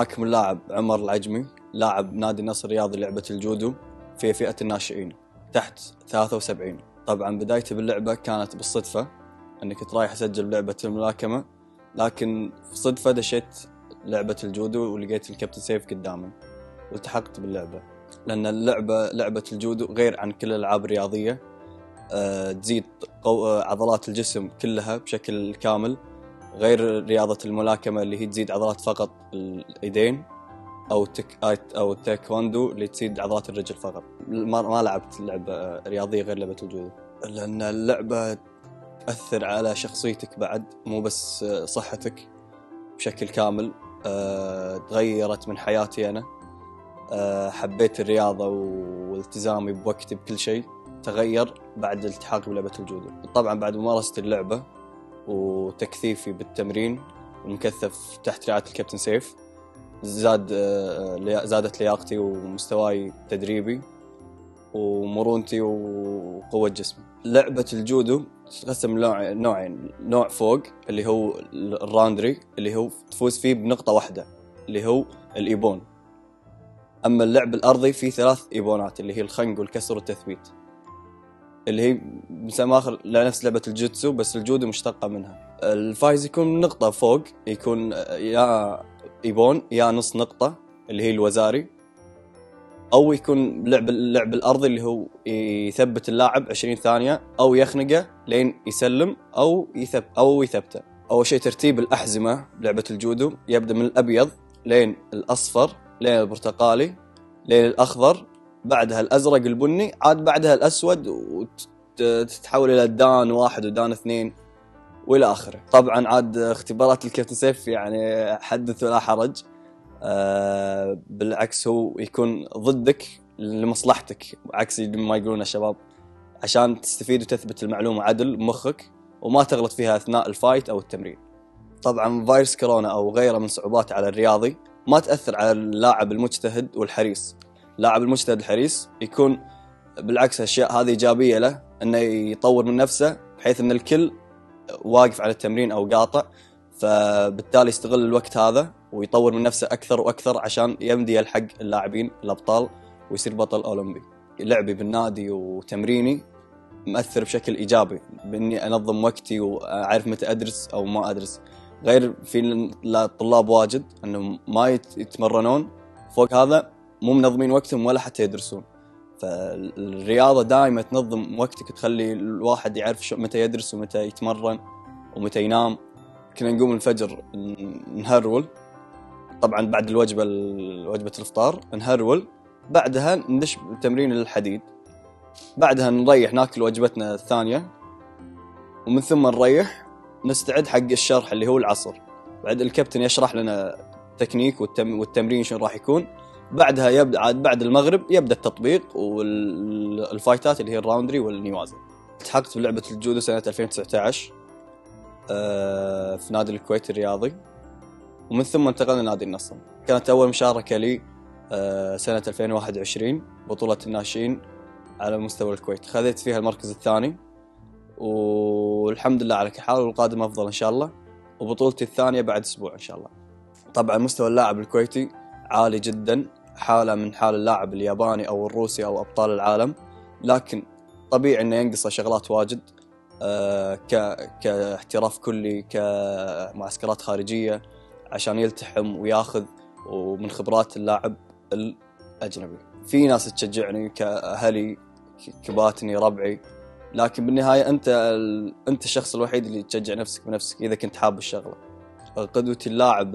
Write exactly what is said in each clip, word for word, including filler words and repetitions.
معاكم اللاعب عمر العجمي، لاعب نادي النصر الرياضي لعبة الجودو في فئة الناشئين تحت ثلاثة وسبعين. طبعا بدايتي باللعبة كانت بالصدفة، أني كنت رايح أسجل لعبة الملاكمة، لكن في صدفة دشيت لعبة الجودو ولقيت الكابتن سيف قدامي والتحقت باللعبة. لأن اللعبة لعبة الجودو غير عن كل الألعاب الرياضية، أه تزيد قو... عضلات الجسم كلها بشكل كامل، غير رياضة الملاكمة اللي هي تزيد عضلات فقط اليدين أو تك أو التايكوندو اللي تزيد عضلات الرجل فقط. ما, ما لعبت لعبة رياضية غير لعبة الجودو، لأن اللعبة تأثر على شخصيتك بعد، مو بس صحتك بشكل كامل. أه تغيرت من حياتي أنا، أه حبيت الرياضة والتزامي بوقتي بكل شيء تغير بعد الالتحاقي بلعبة الجودو. طبعا بعد ممارسة اللعبة وتكثيفي بالتمرين ومكثف تحت رعاية الكابتن سيف، زاد زادت لياقتي ومستواي تدريبي ومرونتي وقوة جسمي. لعبة الجودو تقسم نوعين، نوع فوق اللي هو الراندري اللي هو تفوز فيه بنقطة واحدة اللي هو الإيبون، أما اللعب الأرضي فيه ثلاث إيبونات اللي هي الخنق والكسر والتثبيت، اللي هي مسمى آخر لنفس لعبة الجوتسو بس الجودو مشتقة منها. الفايز يكون نقطة فوق، يكون يا إيبون يا نص نقطة اللي هي الوزاري، أو يكون لعب اللعب الأرضي اللي هو يثبت اللاعب عشرين ثانية أو يخنقه لين يسلم أو يثب أو يثبته. أول شيء ترتيب الأحزمة بلعبة الجودو يبدأ من الأبيض لين الأصفر لين البرتقالي لين الأخضر، بعدها الأزرق البني، عاد بعدها الأسود، وتتحول إلى دان واحد ودان اثنين وإلى آخره. طبعا عاد اختبارات الكابتن سيف يعني حدث ولا حرج، أه بالعكس هو يكون ضدك لمصلحتك، عكس ما يقولون الشباب، عشان تستفيد وتثبت المعلومة عدل بمخك وما تغلط فيها أثناء الفايت أو التمرين. طبعا فيروس كورونا أو غيره من صعوبات على الرياضي ما تأثر على اللاعب المجتهد والحريص. اللاعب المجتهد الحريص يكون بالعكس الأشياء هذه إيجابية له، أنه يطور من نفسه بحيث أن الكل واقف على التمرين أو قاطع، فبالتالي يستغل الوقت هذا ويطور من نفسه أكثر وأكثر عشان يمدي يلحق اللاعبين الأبطال ويصير بطل أولمبي. لعبي بالنادي وتمريني مؤثر بشكل إيجابي بإني أنظم وقتي وأعرف متى أدرس أو ما أدرس، غير في الطلاب واجد أنهم ما يتمرنون فوق هذا مو منظمين وقتهم ولا حتى يدرسون. فالرياضة دائما تنظم وقتك، تخلي الواحد يعرف متى يدرس ومتى يتمرن ومتى ينام. كنا نقوم الفجر نهرول، طبعا بعد الوجبة وجبة الإفطار نهرول، بعدها ندش تمرين الحديد، بعدها نريح ناكل وجبتنا الثانية، ومن ثم نريح نستعد حق الشرح اللي هو العصر. بعد الكابتن يشرح لنا تكنيك والتم والتمرين شنو راح يكون، بعدها يبدأ عاد بعد المغرب يبدأ التطبيق والفايتات اللي هي الراوندري والنيوازن. التحقت بلعبة الجودو سنة ألفين وتسعة عشر في نادي الكويت الرياضي، ومن ثم انتقلنا لنادي النصر. كانت أول مشاركة لي سنة ألفين وواحد وعشرين بطولة الناشئين على مستوى الكويت، خذيت فيها المركز الثاني والحمد لله على كل حال، والقادم أفضل إن شاء الله، وبطولتي الثانية بعد أسبوع إن شاء الله. طبعا مستوى اللاعب الكويتي عالي جدا، حالة من حال اللاعب الياباني أو الروسي أو أبطال العالم، لكن طبيعي إنه ينقصه شغلات واجد أه كاحتراف كلي، كمعسكرات خارجية عشان يلتحم وياخذ ومن خبرات اللاعب الأجنبي. في ناس تشجعني كأهلي كباتني ربعي، لكن بالنهاية أنت أنت الشخص الوحيد اللي تشجع نفسك بنفسك إذا كنت حاب الشغلة. قدوتي اللاعب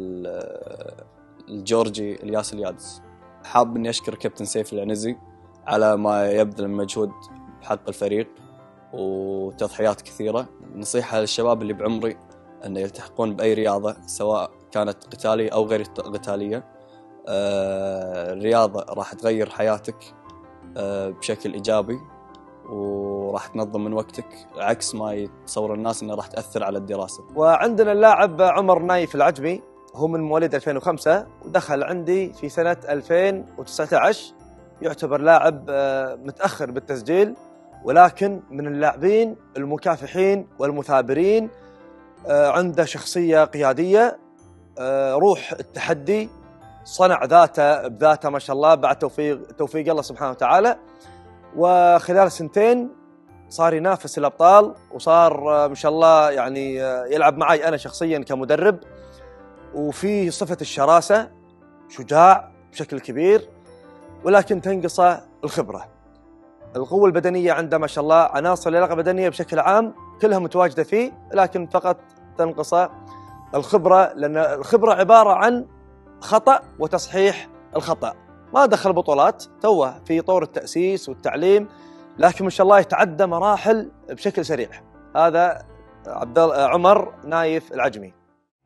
الجورجي الياس اليادس، حاب إني أشكر كابتن سيف العنزي على ما يبذل من مجهود بحق الفريق وتضحيات كثيرة. نصيحة للشباب اللي بعمري أن يلتحقون بأي رياضة سواء كانت قتالية أو غير قتالية، آه الرياضة راح تغير حياتك آه بشكل إيجابي، وراح تنظم من وقتك عكس ما يتصور الناس أنها راح تأثر على الدراسة. وعندنا اللاعب عمر نايف العجمي، هو من مواليد ألفين وخمسة ودخل عندي في سنة ألفين وتسعة عشر، يعتبر لاعب متأخر بالتسجيل، ولكن من اللاعبين المكافحين والمثابرين، عنده شخصية قيادية، روح التحدي، صنع ذاته بذاته ما شاء الله بعد توفيق توفيق الله سبحانه وتعالى. وخلال سنتين صار ينافس الأبطال، وصار ما شاء الله يعني يلعب معي أنا شخصيا كمدرب. وفي صفة الشراسة، شجاع بشكل كبير، ولكن تنقصه الخبرة. القوة البدنية عنده ما شاء الله، عناصر اللياقة البدنية بشكل عام كلها متواجدة فيه، لكن فقط تنقصه الخبرة، لأن الخبرة عبارة عن خطأ وتصحيح الخطأ. ما دخل بطولات، توه في طور التأسيس والتعليم، لكن ما شاء الله يتعدى مراحل بشكل سريع. هذا عبد عمر نايف العجمي.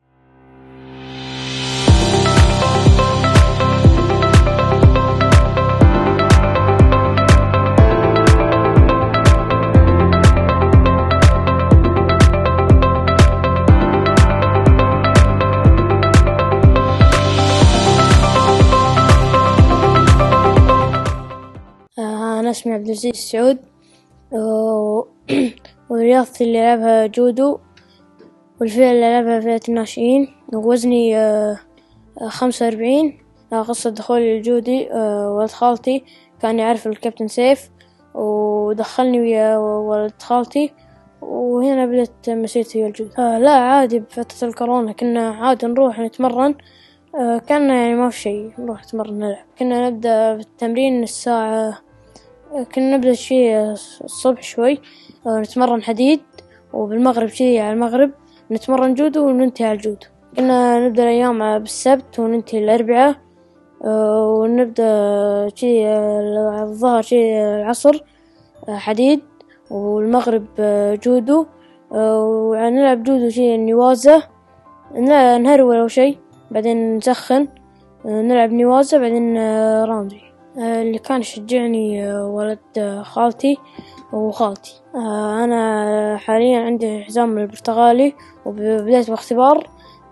أنا اسمي عبد العزيز السعود، ورياضتي اللي ألعبها جودو، والفئة اللي ألعبها فئة الناشئين. ووزني خمسة وأربعين. قصة دخولي للجودي ولد خالتي كان يعرف الكابتن سيف، ودخلني ويا ولد خالتي، وهنا بدأت مسيرتي ويا الجودو. لا عادي، بفترة الكورونا كنا عادي نروح نتمرن، كان يعني ما في شيء، نروح نتمرن نلعب. كنا نبدأ بالتمرين الساعة كنا نبدأ شيء الصبح شوي نتمرن حديد، وبالمغرب شيء على المغرب نتمرن جودو وننتهي على الجودو. كنا نبدأ الأيام بالسبت وننتهي الأربعاء، ونبدأ شيء الظهر شيء العصر حديد، والمغرب جودو، ونلعب جودو شيء النوازة، نهرول أو شيء، بعدين نسخن نلعب نوازة، بعدين راوندي. اللي كان يشجعني ولد خالتي وخالتي. أنا حاليا عندي حزام البرتغالي، وبدأت باختبار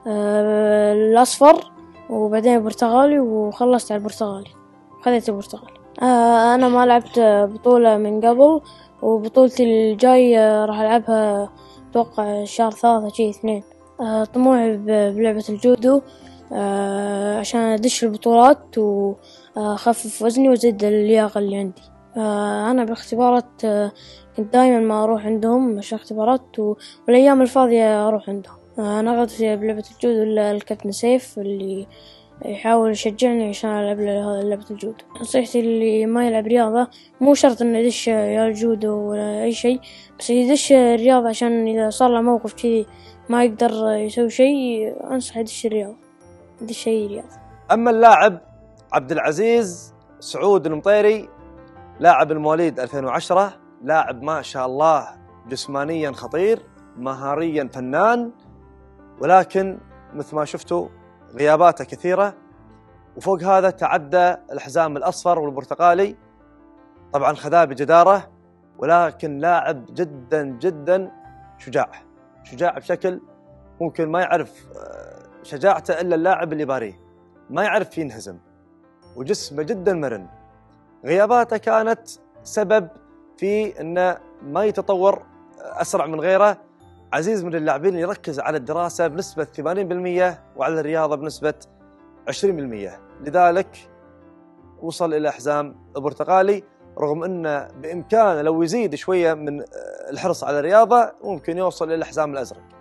الأصفر، وبعدين البرتغالي، وخلصت على البرتغالي، خذيت البرتغالي. أنا ما لعبت بطولة من قبل، وبطولتي الجاية راح ألعبها أتوقع شهر ثلاثة شيء اثنين. طموحي بلعبة الجودو عشان أدش البطولات وأخفف وزني وزيد اللياقة اللي عندي. أنا بالاختبارات كنت دائما ما أروح عندهم عشان اختبارات، والأيام الفاضية أروح عندهم. أنا غدت بلعبة الجودو الكابتن سيف اللي يحاول يشجعني عشان ألعب لعبة الجودو. نصيحتي اللي ما يلعب رياضة، مو شرط إنه يدش يا الجودو ولا أي شيء، بس يدش الرياضة عشان إذا صار له موقف كذي ما يقدر يسوي شيء، أنصح يدش الرياضة، يدش شيء رياضة. أما اللاعب عبد العزيز سعود المطيري، لاعب المواليد ألفين وعشرة، لاعب ما شاء الله جسمانيا خطير، مهاريا فنان، ولكن مثل ما شفتوا غياباته كثيرة، وفوق هذا تعدى الحزام الأصفر والبرتقالي. طبعا خذاه بجدارة، ولكن لاعب جدا جدا شجاع، شجاع بشكل ممكن ما يعرف شجاعته إلا اللاعب اللي باريه، ما يعرف ينهزم، وجسمه جدا مرن. غياباته كانت سبب في أنه ما يتطور أسرع من غيره. عزيز من اللاعبين اللي يركز على الدراسة بنسبة ثمانين بالمئة وعلى الرياضة بنسبة عشرين بالمئة، لذلك وصل إلى حزام البرتقالي، رغم أنه بإمكانه لو يزيد شوية من الحرص على الرياضة ممكن يوصل إلى الحزام الأزرق.